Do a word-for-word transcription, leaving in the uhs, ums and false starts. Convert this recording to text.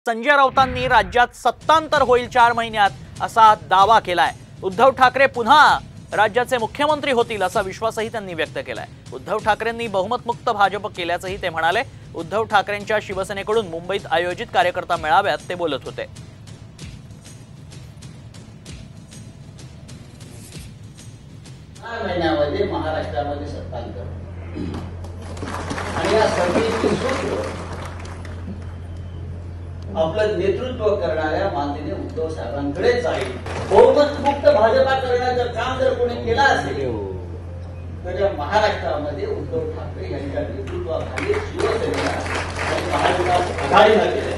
संजय राऊतांनी राज्यात सत्तांतर होईल चार महिन्यात असा दावा केलाय। उद्धव ठाकरे पुन्हा राज्याचे मुख्यमंत्री होतील असा विश्वासही त्यांनी व्यक्त केलाय। उद्धव ठाकरेंनी बहुमतमुक्त भाजप केल्याचंही ते म्हणाले। उद्धव ठाकरेंच्या शिवसेनेकडून मुंबईत आयोजित कार्यकर्ता मेळाव्यात ते बोलत होते। महिन्यामध्ये महाराष्ट्रामध्ये सत्तांतर आणि या सभेची सूत्र आपलं नेतृत्व करणाऱ्या माननीय उद्धव साहेबांकडे जाईल। बहुमतमुक्त भाजपा करण्याचं काम जर कोणी केलं असेल तर या महाराष्ट्रामध्ये उद्धव ठाकरे यांच्या नेतृत्वाखाली शिवसेनेला आणि महाविकास आघाडीला